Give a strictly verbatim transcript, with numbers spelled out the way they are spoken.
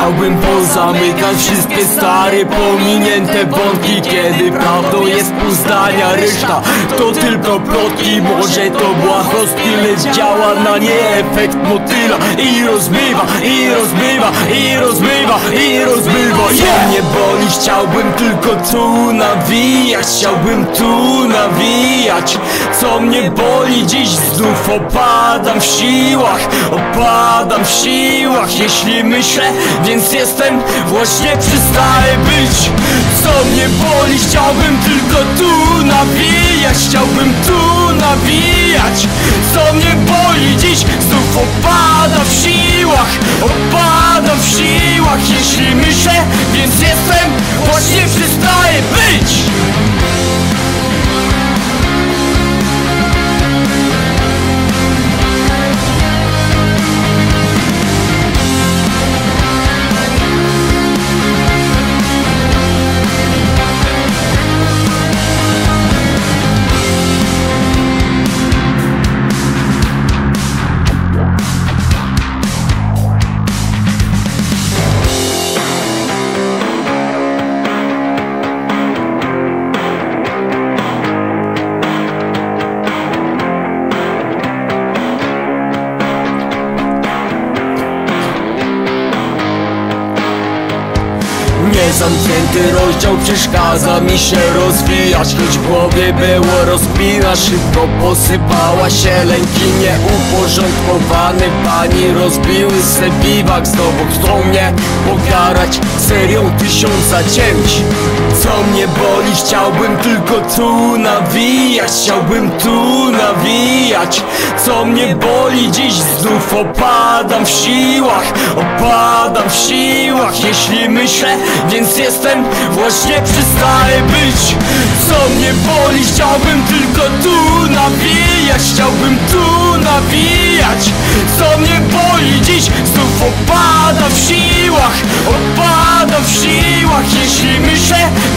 Chciałbym pozamykać wszystkie stare, pominięte wątki, kiedy prawdą jest pół zdania, reszta to tylko plotki. Może to błahostki, lecz działa na nie efekt motyla i rozmywa, i rozmywa, i rozmywa, i rozmywa. Co mnie boli, chciałbym tylko tu nawijać, chciałbym tu nawijać. Co mnie boli, dziś znów opadam w siłach, opadam w siłach. Jeśli myślę, więc jestem, właśnie przestaję być. Co mnie boli, chciałbym tylko tu nawijać, chciałbym tu nawijać. Co mnie boli, dziś znów opadam w siłach, opadam w siłach. Jeśli myślę, więc jestem, właśnie przestaję być. Zamknięty rozdział przeszkadza mi się rozwijać, choć w głowie było rozpina. Szybko posypała się lęki nieuporządkowane. Pani rozbiły se biwak, znowu chcą mnie pokarać serią tysiąca cięć. Co mnie boli, chciałbym tylko tu nawijać, chciałbym tu nawijać. Co mnie boli, dziś znów opadam w siłach, opadam w siłach. Jeśli myślę, więc jestem, właśnie przestaję być. Co mnie boli, chciałbym tylko tu nawijać, chciałbym tu nawijać. Co mnie boli, dziś znów opadam w siłach, opadam w siłach. Jeśli myślę,